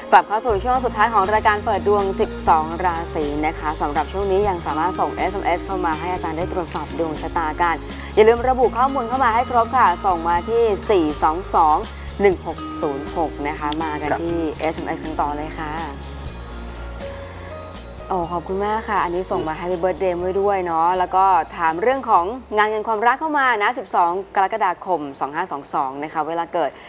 กลับเข้าสู่ช่วงสุดท้ายของรายการเปิดดวง 12 ราศีนะคะสำหรับช่วงนี้ยังสามารถส่ง SMS เข้ามาให้อาจารย์ได้ตรวจสอบดวงชะตากันอย่าลืมระบุข้อมูลเข้ามาให้ครบค่ะส่งมาที่ 422-1606 นะคะมากันที่ SMS กันต่อเลยค่ะโอ้ขอบคุณมากค่ะอันนี้ส่งมา Happy Birthday ไว้ด้วยเนาะแล้วก็ถามเรื่องของงานเงินความรักเข้ามานะ12 กรกฎาคม 2522 นะคะเวลาเกิด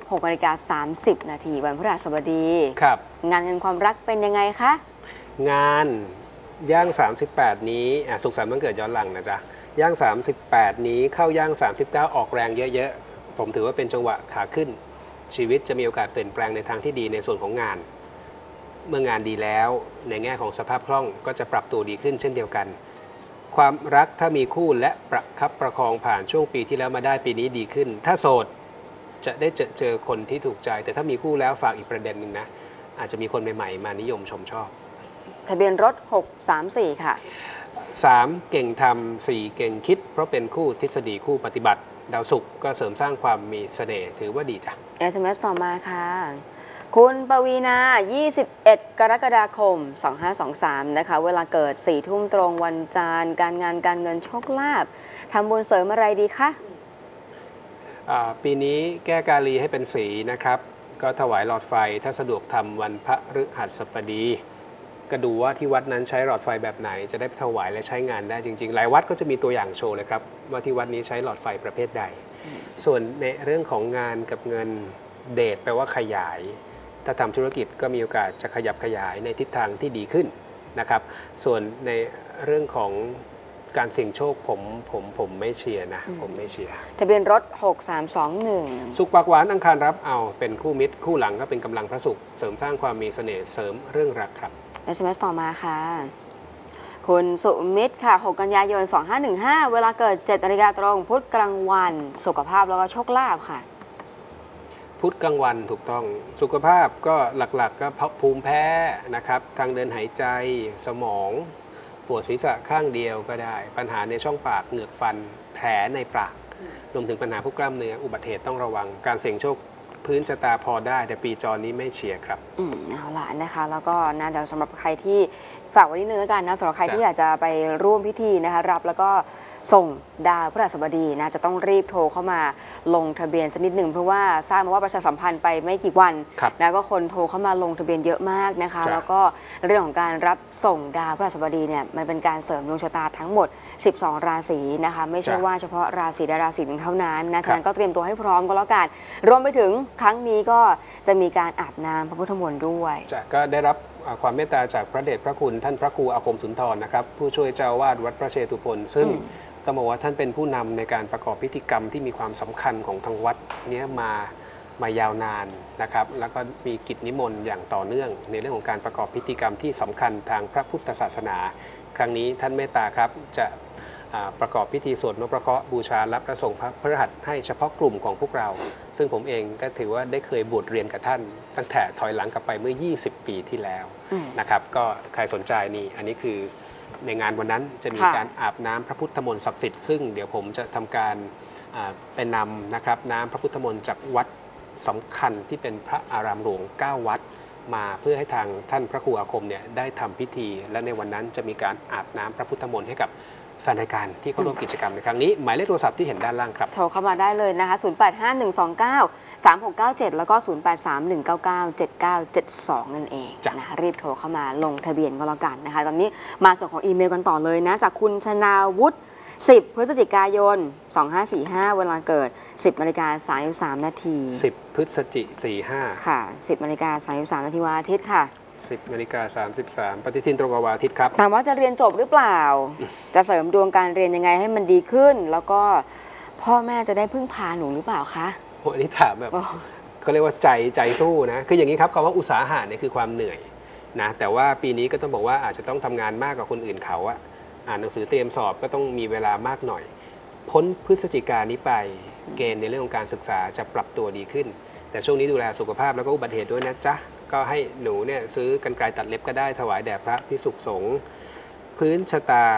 16:30 น.วันพฤหัสบดีครับงานเงินความรักเป็นยังไงคะงานย่าง38นี้สุขสันต์วันเกิดย้อนหลังนะจ๊ะย่าง38นี้เข้าย่าง39ออกแรงเยอะๆผมถือว่าเป็นจังหวะขาขึ้นชีวิตจะมีโอกาสเปลี่ยนแปลงในทางที่ดีในส่วนของงานเมื่องานดีแล้วในแง่ของสภาพคล่องก็จะปรับตัวดีขึ้นเช่นเดียวกันความรักถ้ามีคู่และประคับประคองผ่านช่วงปีที่แล้วมาได้ปีนี้ดีขึ้นถ้าโสดจะได้เจอคนที่ถูกใจแต่ถ้ามีคู่แล้วฝากอีกประเด็นหนึ่งนะอาจจะมีคนใหม่ๆมานิยมชมชอบทะเบียนรถ634ค่ะ 3เก่งทำ4เก่งคิดเพราะเป็นคู่ทฤษฎีคู่ปฏิบัติดาวศุกร์ก็เสริมสร้างความมีเสน่ห์ถือว่าดีจ้ะ SMS ต่อมาค่ะคุณปวีณา21 กรกฎาคม 2523 นะคะเวลาเกิด 4 ทุ่มตรงวันจันทร์การงานการเงินโชคลาภทำบุญเสริมอะไรดีคะปีนี้แก้กาลีให้เป็นสีนะครับก็ถวายหลอดไฟถ้าสะดวกทำวันพฤหัสบดีก็ดูว่าที่วัดนั้นใช้หลอดไฟแบบไหนจะได้ถวายและใช้งานได้จริงๆหลายวัดก็จะมีตัวอย่างโชว์เลยครับว่าที่วัดนี้ใช้หลอดไฟประเภทใดส่วนในเรื่องของงานกับเงินเดชแปลว่าขยายถ้าทำธุรกิจก็มีโอกาสจะขยับขยายในทิศทางที่ดีขึ้นนะครับส่วนในเรื่องของการเสี่ยงโชคผมไม่เชียร์นะผมไม่เชียร์ทะเบียนรถ6321 สุขปากหวานอังคารรับเอาเป็นคู่มิตรคู่หลังก็เป็นกำลังพระศุกร์เสริมสร้างความมีเสน่ห์เสริมเรื่องรักครับ SMS ต่อมาค่ะคุณสุมิตรค่ะ6 กันยายน 2515 เวลาเกิด 7 นาฬิกาตรงพุธกลางวันสุขภาพแล้วก็โชคลาภค่ะพุธกลางวันถูกต้องสุขภาพก็หลักๆก็ภูมิแพ้นะครับทางเดินหายใจสมองปวดศีรษะข้างเดียวก็ได้ปัญหาในช่องปากเหงือกฟันแผลในปากรวมถึงปัญหาพวกกล้ามเนื้ออุบัติเหตุต้องระวังการเสี่ยงโชคพื้นชะตาพอได้แต่ปีจรนี้ไม่เชียร์ครับเอาล่ะนะคะแล้วก็นะเดี๋ยวสำหรับใครที่ฝากไว้นิดนึงแล้วกันนะสำหรับใครที่อยากจะไปร่วมพิธีนะคะรับแล้วก็ส่งดาวพฤหัสบดีนะจะต้องรีบโทรเข้ามาลงทะเบียนสักนิดหนึ่งเพราะว่าทราบมาว่าประชาสัมพันธ์ไปไม่กี่วันนะก็คนโทรเข้ามาลงทะเบียนเยอะมากนะคะแล้วก็เรื่องของการรับส่งดาวพฤหัสบดีเนี่ยมันเป็นการเสริมดวงชะตาทั้งหมด12 ราศีนะคะไม่ใช่ว่าเฉพาะราศีใดราศีหนึ่งเท่านั้นนะฉะนั้นก็เตรียมตัวให้พร้อมก็แล้วกันรวมไปถึงครั้งนี้ก็จะมีการอาบน้ำพระพุทธมนต์ด้วยก็ได้รับความเมตตาจากพระเดชพระคุณท่านพระครูอาคมสุนทรนะครับผู้ช่วยเจ้าวาดวัดพระเชตุพนซึ่งต้องบอกว่าท่านเป็นผู้นำในการประกอบพิธีกรรมที่มีความสำคัญของทางวัดนี้มายาวนานนะครับแล้วก็มีกิจนิมนต์อย่างต่อเนื่องในเรื่องของการประกอบพิธีกรรมที่สำคัญทางพระพุทธศาสนาครั้งนี้ท่านเมตตาครับจะประกอบพิธีสวดนพเคราะห์บูชารับประสงค์พระพฤหัสให้เฉพาะกลุ่มของพวกเราซึ่งผมเองก็ถือว่าได้เคยบวชเรียนกับท่านตั้งแต่ถอยหลังกลับไปเมื่อ20 ปีที่แล้วนะครับก็ใครสนใจนี่อันนี้คือในงานวันนั้นจะมีการอาบน้ำพระพุทธมนต์ศักดิ์สิทธิ์ซึ่งเดี๋ยวผมจะทำการไปนำนะครับน้ำพระพุทธมนต์จากวัดสำคัญที่เป็นพระอารามหลวง9 วัดมาเพื่อให้ทางท่านพระครูอาคมเนี่ยได้ทำพิธีและในวันนั้นจะมีการอาบน้ำพระพุทธมนต์ให้กับแฟนรายการที่เข้าร่วมกิจกรรมในครั้งนี้หมายเลขโทรศัพท์ที่เห็นด้านล่างครับโทรเข้ามาได้เลยนะคะ0851293697แล้วก็0831997972นั่นเองนะรีบโทรเข้ามาลงทะเบียนก็แล้วกันนะคะตอนนี้มาส่งของอีเมลกันต่อเลยนะจากคุณชนาวุฒิ10 พฤศจิกายน 2545 เวลาเกิด 10:33 นาที 10 พฤศจิกายน 45 ค่ะ 10:33 นาทีวันอาทิตย์ค่ะ 10:33ปฏิทินตรงกับวันอาทิตย์ครับถามว่าจะเรียนจบหรือเปล่าจะเสริมดวงการเรียนยังไงให้มันดีขึ้นแล้วก็พ่อแม่จะได้พึ่งพาหนูหรือเปล่าคะโอ้อันนี้ถามแบบเขาเรียกว่าใจสู้นะคืออย่างนี้ครับคำว่าอุตสาหะเนี่ยคือความเหนื่อยนะแต่ว่าปีนี้ก็ต้องบอกว่าอาจจะต้องทำงานมากกว่าคนอื่นเขาอะอ่านหนังสือเตรียมสอบก็ต้องมีเวลามากหน่อยพ้นพฤศจิกายนนี้ไปเกณฑ์ในเรื่องของการศึกษาจะปรับตัวดีขึ้นแต่ช่วงนี้ดูแลสุขภาพแล้วก็อุบัติเหตุด้วยนะจ๊ะก็ให้หนูเนี่ยซื้อกรรไกรตัดเล็บก็ได้ถวายแด่พระภิกษุสงฆ์พื้นชะตา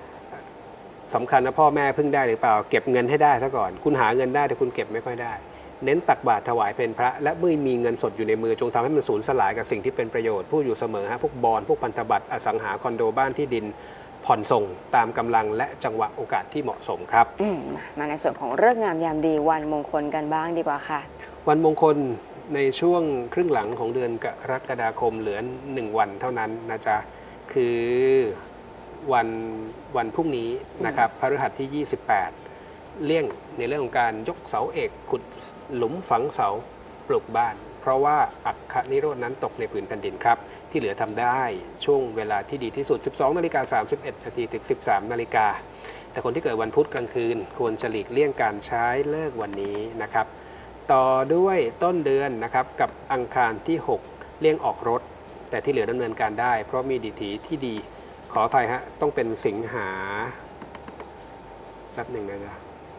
สำคัญนะพ่อแม่พึ่งได้หรือเปล่าเก็บเงินให้ได้ซะก่อนคุณหาเงินได้แต่คุณเก็บไม่ค่อยได้เน้นตักบาตรถวายเพลพระและเมื่อมีเงินสดอยู่ในมือจงทำให้มันสูญสลายกับสิ่งที่เป็นประโยชน์พูดอยู่เสมอฮะพวกบอนด์พวกพันธบัตรอสังหาคอนโดบ้านที่ดินผ่อนส่งตามกำลังและจังหวะโอกาสที่เหมาะสมครับมาในส่วนของฤกษ์งามยามดีวันมงคลกันบ้างดีกว่าค่ะวันมงคลในช่วงครึ่งหลังของเดือนกรกฎาคมเหลือ1 วันเท่านั้นนะจ๊ะคือวันพรุ่งนี้นะครับพฤหัสที่ 28 เลี่ยงในเรื่องของการยกเสาเอกขุดหลุมฝังเสาปลูกบ้านเพราะว่าอัคคนิโรธนั้นตกในผืนแผ่นดินครับที่เหลือทำได้ช่วงเวลาที่ดีที่สุด 12:31 นาทีถึง 13 นาฬิกาแต่คนที่เกิดวันพุธกลางคืนควรจะหลีกเลี่ยงการใช้เลิกวันนี้นะครับต่อด้วยต้นเดือนนะครับกับอังคารที่ 6 เลี่ยงออกรถแต่ที่เหลือดำเนินการได้เพราะมีดิถีที่ดีขออภัยฮะต้องเป็นสิงหาแป๊บหนึ่งนะจ๊ะ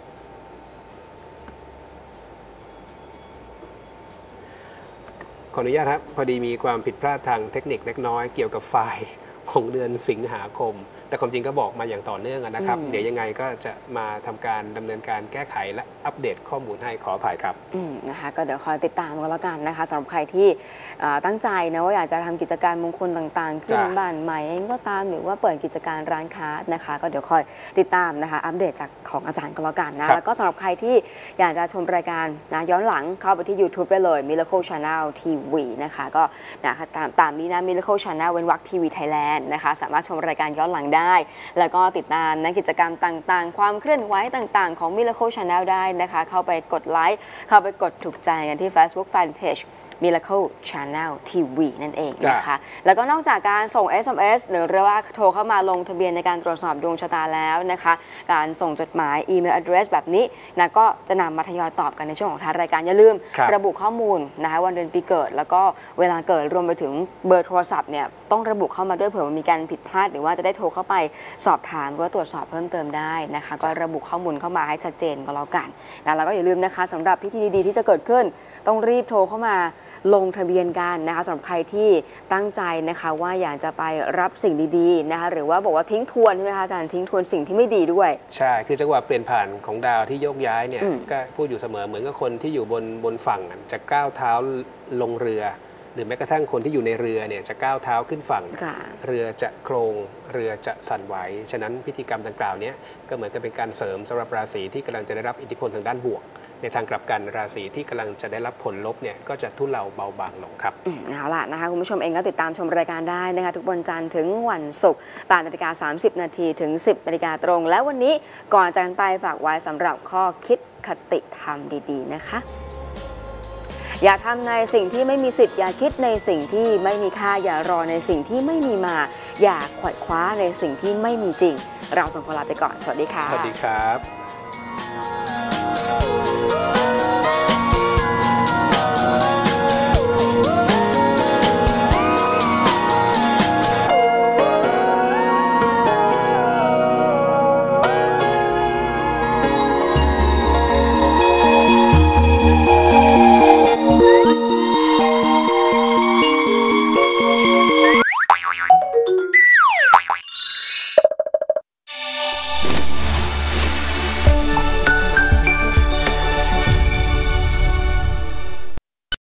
ขออนุญาตครับพอดีมีความผิดพลาดทางเทคนิคเล็กน้อยเกี่ยวกับไฟล์ของเดือนสิงหาคมแต่ความจริงก็บอกมาอย่างต่อเนื่องนะครับเดี๋ยวยังไงก็จะมาทำการดำเนินการแก้ไขและอัปเดตข้อมูลให้ขออภัยครับนะคะก็เดี๋ยวคอยติดตามกันแล้วกันนะคะสำหรับใครที่ตั้งใจนะว่าอยากจะทำกิจการมงคลต่างๆขึ้นบ้านใหม่เองก็ตามหรือว่าเปิดกิจการร้านค้านะคะก็เดี๋ยวคอยติดตามนะคะอัปเดตจากของอาจารย์กันแล้วกันนะแล้วก็สำหรับใครที่อยากจะชมรายการนะย้อนหลังเข้าไปที่ YouTube ได้เลย Miracle Channel TV นะคะก็นะคะตามนี้นะ Miracle Channel เว้นวรรคทีวีไทยแลนด์นะคะสามารถชมรายการย้อนหลังได้แล้วก็ติดตามนะกิจกรรมต่างๆความเคลื่อนไหวต่างๆของ Miracle Channel ได้นะคะเข้าไปกดไลค์เข้าไปกดถูกใจกันที่ Facebook Fanpage Miracle Channel TV นั่นเองนะคะแล้วก็นอกจากการส่ง SMS หรือว่าโทรเข้ามาลงทะเบียนในการตรวจสอบดวงชะตาแล้วนะคะการส่งจดหมายอีเมล address แบบนี้นะก็จะนำมาทยอยตอบกันในช่วงของท้ายรายการอย่าลืมระบุข้อมูลนะคะวันเดือนปีเกิดแล้วก็เวลาเกิดรวมไปถึงเบอร์โทรศัพท์เนี่ยต้องระบุเข้ามาด้วยเผื่อมีการผิดพลาดหรือว่าจะได้โทรเข้าไปสอบถามหรือว่าตรวจสอบเพิ่มเติมได้นะคะก็ระบุข้อมูลเข้ามาให้ชัดเจนก็แล้วกันนะแล้วก็อย่าลืมนะคะสำหรับพิธีดีๆที่จะเกิดขึ้นต้องรีบโทรเข้ามาลงทะเบียนกันนะคะสำหรับใครที่ตั้งใจนะคะว่าอยากจะไปรับสิ่งดีๆนะคะหรือว่าบอกว่าทิ้งทวนใช่ไหมคะอาจารย์ทิ้งทวนสิ่งที่ไม่ดีด้วยใช่คือจังหวะเปลี่ยนผ่านของดาวที่โยกย้ายเนี่ยก็พูดอยู่เสมอเหมือนกับคนที่อยู่บนฝั่งจะก้าวเท้าลงเรือหรือแม้กระทั่งคนที่อยู่ในเรือเนี่ยจะก้าวเท้าขึ้นฝั่งเรือจะโครงเรือจะสั่นไหวฉะนั้นพิธีกรรมดังกล่าวนี้ก็เหมือนกับเป็นการเสริมสำหรับราศีที่กำลังจะได้รับอิทธิพลทางด้านบวกในทางกลับกันราศีที่กำลังจะได้รับผลลบเนี่ยก็จะทุเลาเบาบางลงครับเอาล่ะนะคะคุณผู้ชมเองก็ติดตามชมรายการได้นะคะทุกวันจันทร์ถึงวันศุกร์8:30 นาทีถึง 10 นาฬิกาตรงและวันนี้ก่อนจากกันไปฝากไว้สำหรับข้อคิดคติธรรมดีๆนะคะอย่าทำในสิ่งที่ไม่มีสิทธิ์อย่าคิดในสิ่งที่ไม่มีค่าอย่ารอในสิ่งที่ไม่มีมาอย่าขวัญคว้าในสิ่งที่ไม่มีจริงเราสองคนลาไปก่อนสวัสดีค่ะสวัสดีครับ